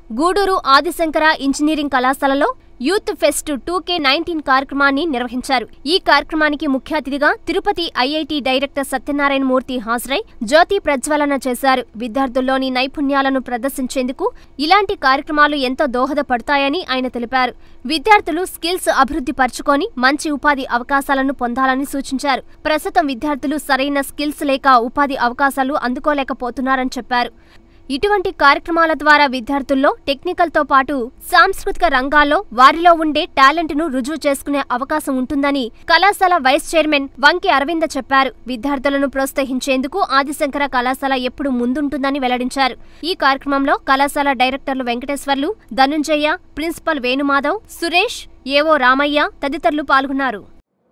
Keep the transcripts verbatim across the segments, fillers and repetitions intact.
Gudur Adisankara engineering కళాశాలలో youth fest two K nineteen కార్యక్రమాన్ని నిర్వహించారు. ఈ కార్యక్రమానికి ముఖ్య అతిథిగా తిరుపతి ఐఐటి డైరెక్టర్ సత్యనారాయణ మూర్తి హాజరై జ్యోతి ప్రజ్వలన చేశారు. విద్యార్థుల్లోని నైపుణ్యాలను ప్రదర్శించేందుకు ఇలాంటి కార్యక్రమాలు ఎంతో దోహదపడతాయని ఆయన తెలిపారు. విద్యార్థులు స్కిల్స్ అభివృద్ధి పరుచుకొని మంచి ఉపాధి అవకాశాలను పొందాలని సూచించారు. ప్రస్తుతం విద్యార్థులు సరైన స్కిల్స్ లేక ఉపాధి అవకాశాలు అందుకోలేకపోతున్నారని చెప్పారు. ఇటువంటి కార్యక్రమాల ద్వారా విద్యార్థుల్లో టెక్నికల్తో పాటు సాంస్కృతిక రంగాల్లో వారిలో ఉండే టాలెంట్ను రుజువు చేసుకునే అవకాశం ఉంటుందని కళాశాల వైస్ చైర్మన్ వంకి అరవింద చెప్పారు. విద్యార్థులను ప్రోత్సహించేందుకు ఆదిశంకర కళాశాల ఎప్పుడు ముందుంటుందని వెల్లడించారు. ఈ కార్యక్రమంలో కళాశాల డైరెక్టర్లు వెంకటేశ్వర్లు, ధనుంజయ, ప్రిన్సిపల్ వేణుమాధవ్, సురేష్, ఏవో రామయ్య తదితరులు పాల్గొన్నారు.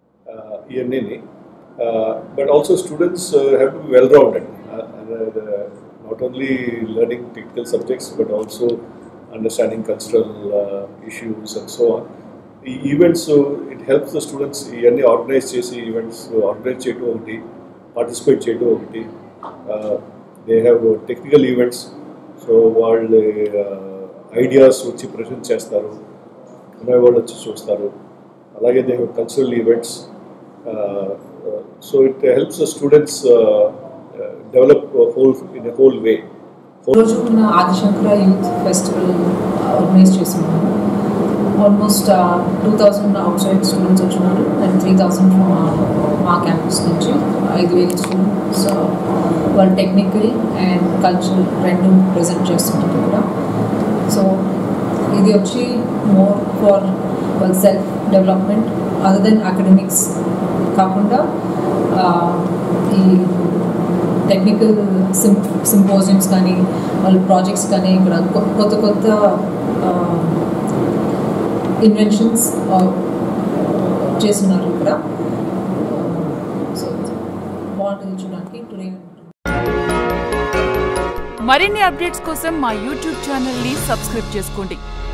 Not only learning technical subjects but also understanding cultural uh, issues and so on. The events, so it helps the students any organize chesi events, organize chetu okati, participate chetu okati. Uh, they have uh, technical events, so all uh, ideas vachi present chestaru, unna vaadu vachi chustaru. Alage they have cultural events, uh, uh, so it helps the students uh, develop a whole in a whole way. రోజు మన Adishankara youth festival organise చేస్తున్నాము. Almost two thousand outside students వచ్చినారు and three thousand మా campus నుంచి ఐదు వేల students వాళ్ళు technical and cultural రెండు ప్రజెంట్ చేస్తున్నారు ఇక్కడ. సో ఇది వచ్చి మోర్ ఫర్ వాళ్ళ self development other than academics కాకుండా ఈ టెక్నికల్ సిం సింపోజియమ్స్ కానీ వాళ్ళ ప్రాజెక్ట్స్ కానీ ఇక్కడ కొత్త కొత్త ఇన్వెన్షన్స్ చేస్తున్నారు ఇక్కడ. సో బాగుంటుంది చూడడానికి. టుడే మరిన్ని అప్డేట్స్ కోసం మా యూట్యూబ్ ఛానల్ని సబ్స్క్రైబ్ చేసుకోండి.